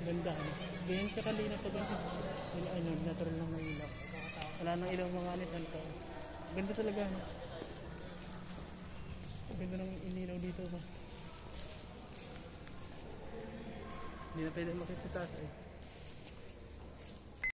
Ganda, ano. Ganyan ka kanina pag ano, natural lang na ilaw. Wala nang ilaw mga anit, ano. Ganda talaga, ano. Ganda ng inilaw dito ba. Hindi na pwede makita sa taas, eh.